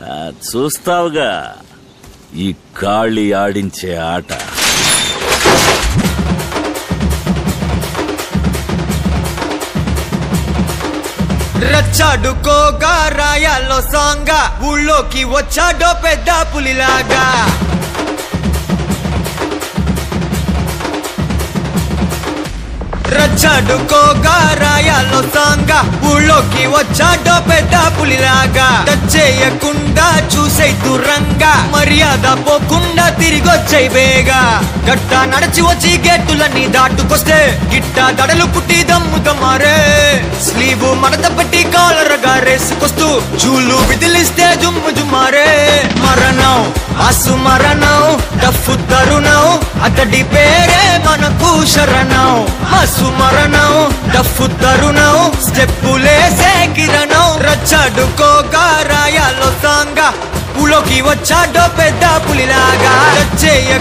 చూస్తావుగా ఈ కాళి ఆడించే ఆట. రచ్చాడుకోగా రాయాల్లో సాంగా ఊళ్ళోకి వచ్చాడో పెద్ద పులిలాగా. రచ్చాడుకోగా రాయాల్లో సాంగా ఊళ్ళోకి వచ్చాడో పెద్ద పులిలాగా. టచ్చేయకుండా చూసే దూరంగా మర్యాద పోకుండా తిరిగొచ్చాయి బేగా. గట్ట నడిచి వచ్చి గేటులన్నీ దాటుకొస్తే గిట్ట దడలు పుట్టి దమ్ముదమారే. స్లీవు మడత పెట్టి కాలరగా రేసుకొస్తూ చూలు విదిలిస్తే జుమ్ము జుమ్మారే. మరణం ఆసు మరణం డఫు తరుణం అతడి పేరే మనకు శరణం. ఆసు మరణం డఫు తరుణం స్టెప్పులేసే కిరణం. రచ్చాడుకోగా రాయాల్లో సాంగా ఊళ్ళోకి వచ్చాడో పెద్ద పులిలాగా. రచ్చేయ